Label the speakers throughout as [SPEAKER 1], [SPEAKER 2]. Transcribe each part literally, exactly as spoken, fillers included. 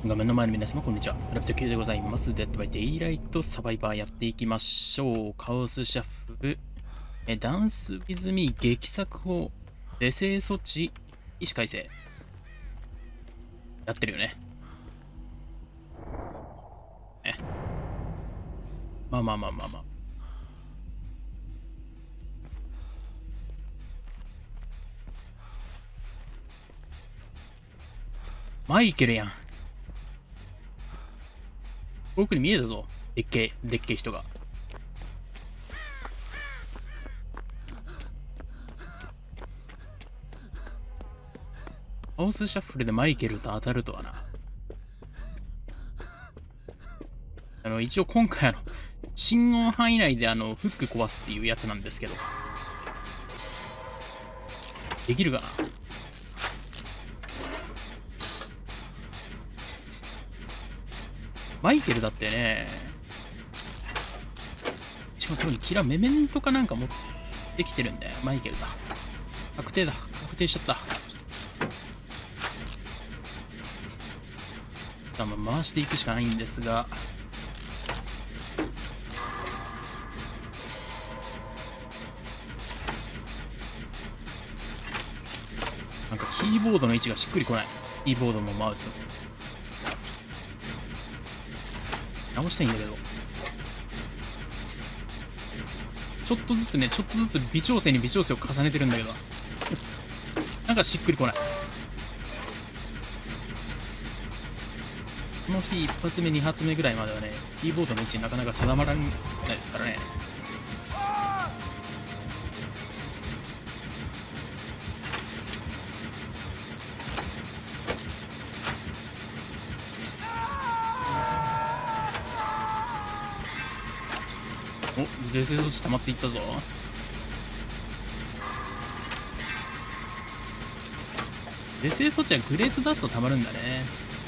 [SPEAKER 1] 画面の前の皆様、こんにちは。ラピュタ Q でございます。デッドバイデイライトサバイバーやっていきましょう。カオスシャッフル、えダンスウィズミー劇作法、是正措置、意思改正。やってるよね。ね。まあまあまあまあまあ。マイケルやん。奥に見えたぞ。でっけえ、でっけえ人が。カオスシャッフルでマイケルと当たるとはな。あの、一応今回あの、信号範囲内であの、フック壊すっていうやつなんですけど。できるかな？マイケルだってね、しかも多分キラメメントかなんか持ってきてるんだよ。マイケルだ。確定だ。確定しちゃった。多分回していくしかないんですが。なんかキーボードの位置がしっくりこない。キーボードもマウスも。直したいんだけど。ちょっとずつね、ちょっとずつ微調整に微調整を重ねてるんだけど。なんかしっくりこない。この日一発目二発目ぐらいまではね、キーボードの位置なかなか定まらないですからね。お、是正措置溜まっていったぞ。是正措置はグレート出すと溜まるんだね。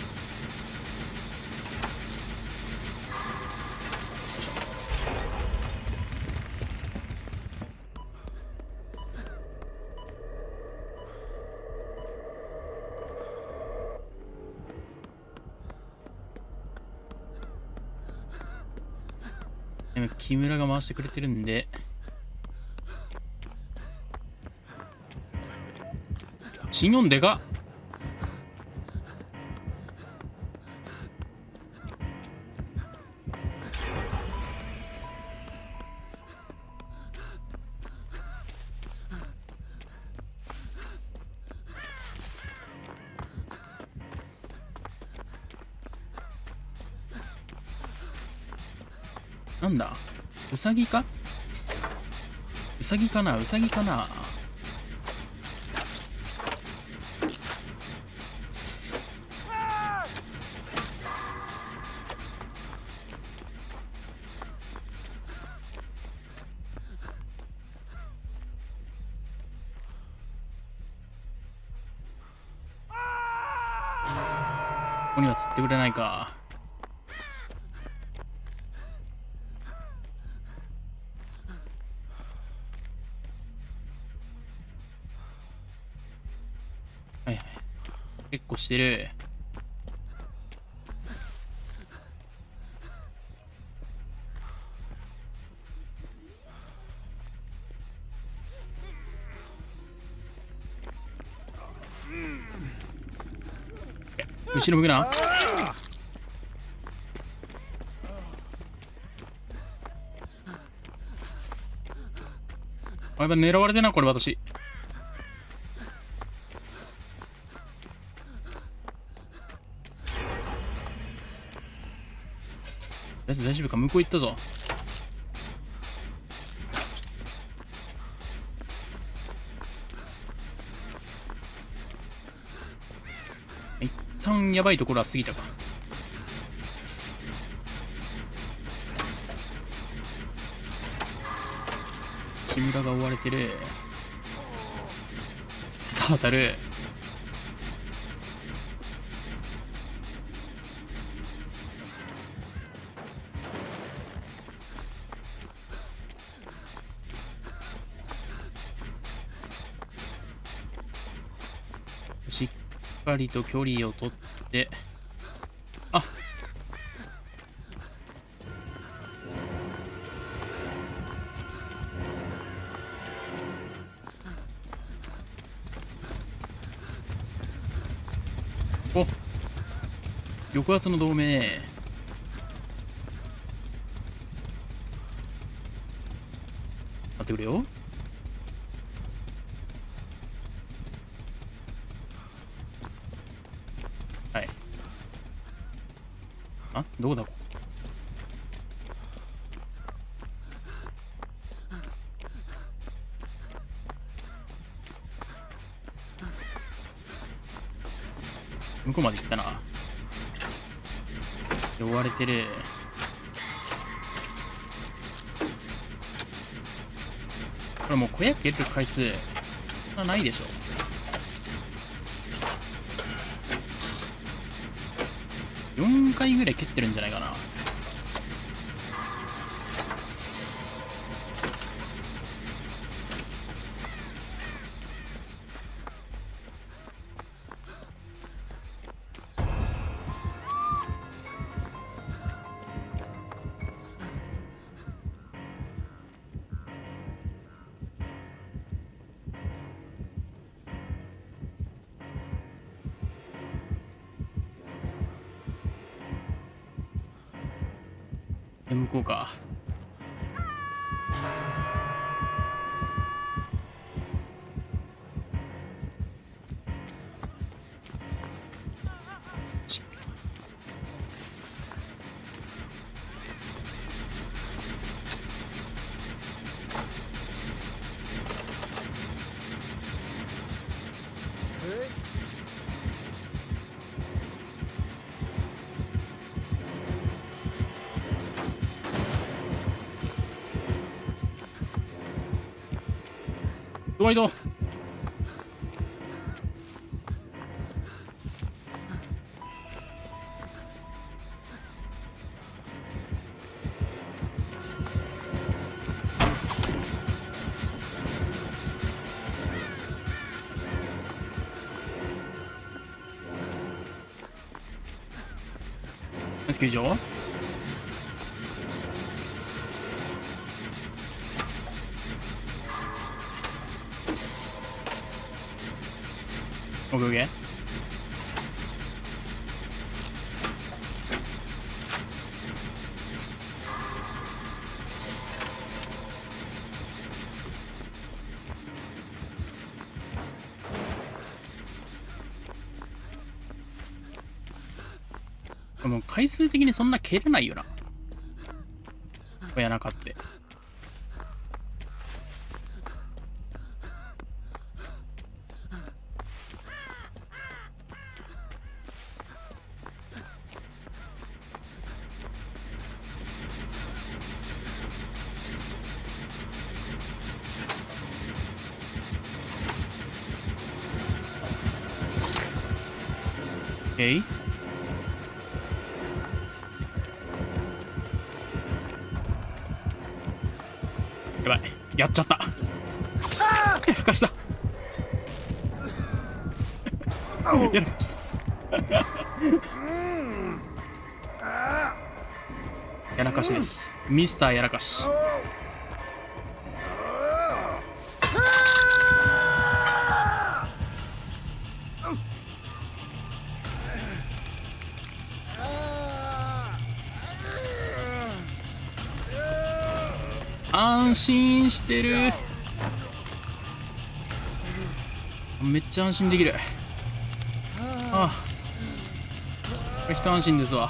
[SPEAKER 1] 木村が回してくれてるんで、新音でかっ。なんだ、ウサギかウサギかなウサギかな。ここには釣ってくれないか。はいはい。結構してる。後ろ向くな。あ、やっぱ狙われてな、これ私。大丈夫大丈夫か、向こう行ったぞ。一旦やばいところは過ぎたか。木村が追われてる。当たる。しっかりと距離を取って抑圧の同盟。待ってくれよ。はい。あ、どこだここ。向こうまで行ったな。追われてる。これもう小屋蹴る回数そんなないでしょ。よんかいぐらい蹴ってるんじゃないかな。向こうか。ドワイド。レスキュー場。オッケーオッケー。もう回数的にそんな蹴れないよな。親中って。オッケー。やばい、やっちゃった。ふかした。やらかした。やらかしです。ミスターやらかし。安心してる。めっちゃ安心できる。ああ、これ一安心ですわ。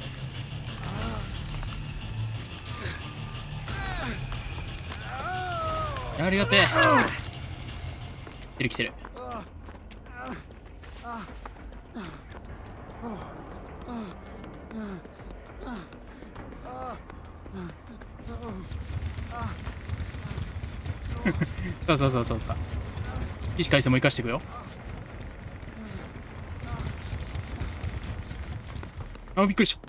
[SPEAKER 1] ありがてえ。来てる来てる。そうそうそうそうそう。起死回生も生かしていくよ。あ、びっくりした。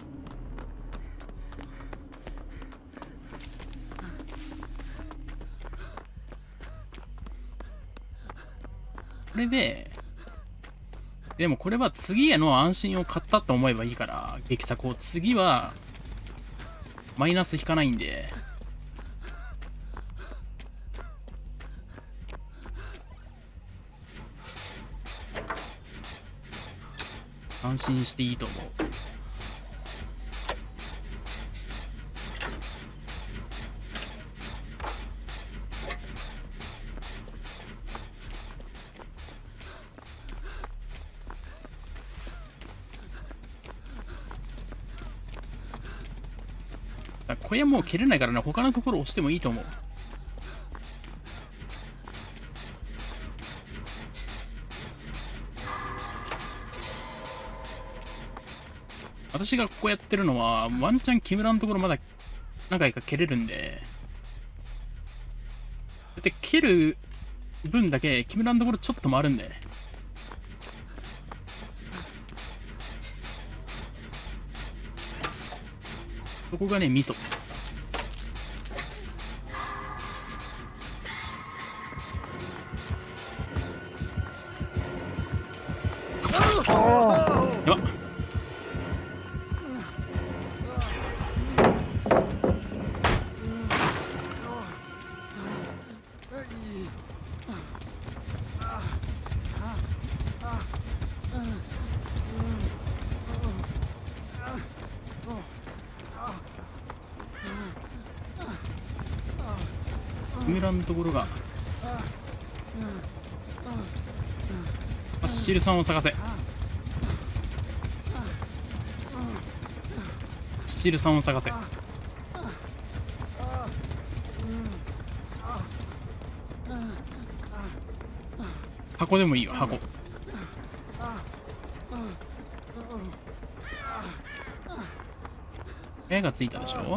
[SPEAKER 1] これで、でもこれは次への安心を買ったと思えばいいから、劇作を次はマイナス引かないんで。安心していいと思う。 小屋もう蹴れないからね、他のところ押してもいいと思う。私がここやってるのは、ワンチャン木村のところまだ何回か蹴れるんで、で、蹴る分だけ木村のところちょっと回るんだよね。そこがね、ミソ。やばっ。木村のところがスチールさんを探せ。スチールさんを探せ。箱でもいいよ、箱。絵がついたでしょ。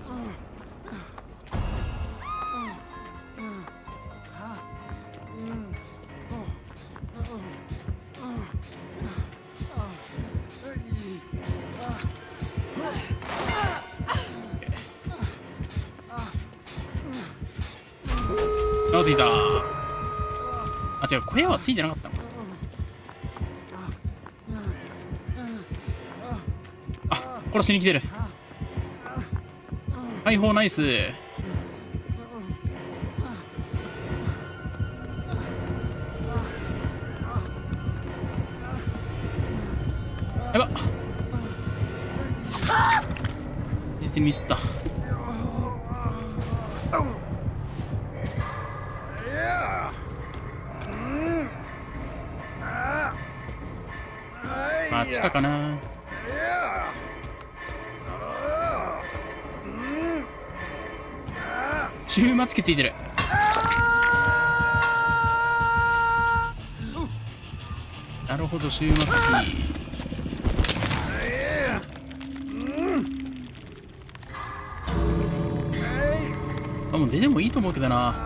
[SPEAKER 1] あ、ついた。あ、違う、小屋はついてなかったのか。あ、殺しに来てる。大砲ナイス。やばっ。実践ミスった。あっちかかな。終末期ついてる。なるほど、終末期。あ、もう出てもいいと思うけどな。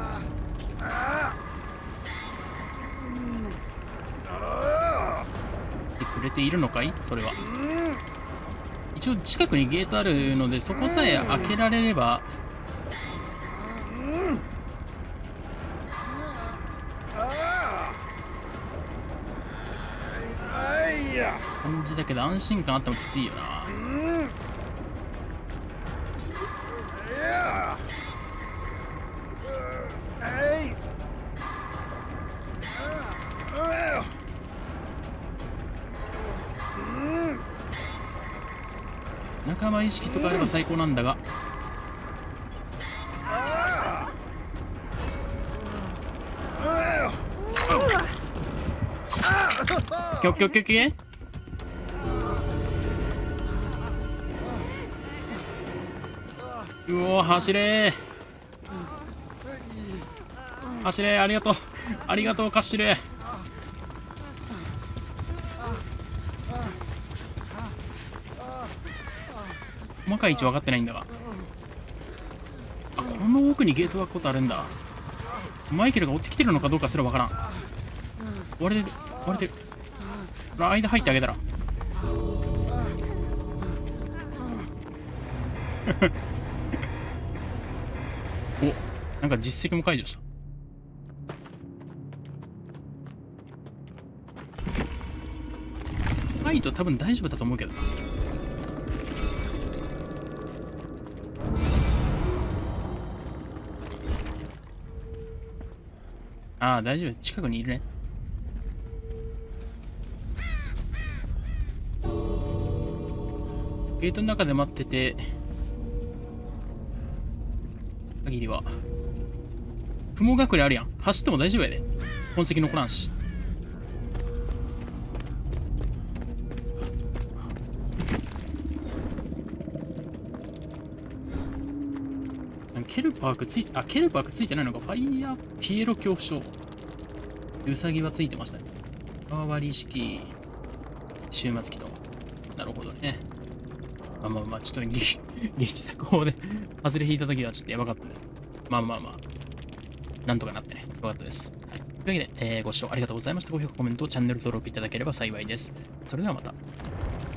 [SPEAKER 1] くれているのかい、それは。一応近くにゲートあるので、そこさえ開けられれば。感じだけど、安心感あってもきついよな。仲間意識とかあれば最高なんだが。キョッキョッキョッキョ。うおー、走れー走れー。ありがとうありがとう、カッシュレー。細かい位置分かってないんだが。あ、この奥にゲートが開くことあるんだ。マイケルが追ってきてるのかどうかすら分からん。割れてる割れてる。間入ってあげたらお、なんか実績も解除した。ファイト多分大丈夫だと思うけどな。ああ、大丈夫。近くにいるね。ゲートの中で待ってて、限りは。雲隠れあるやん。走っても大丈夫やで。痕跡残らんし。 ケルパークついて、あ、ケルパークついてないのか。ファイヤーピエロ恐怖症。ウサギはついてましたね。パワーリ式、終末期と。なるほどね。まあまあまあ、ちょっと劇劇作法で外れ引いたときはちょっとやばかったです。まあまあまあ、なんとかなってね、よかったです。はい、というわけで、えーご視聴ありがとうございました。ご評価、コメント、チャンネル登録いただければ幸いです。それではまた。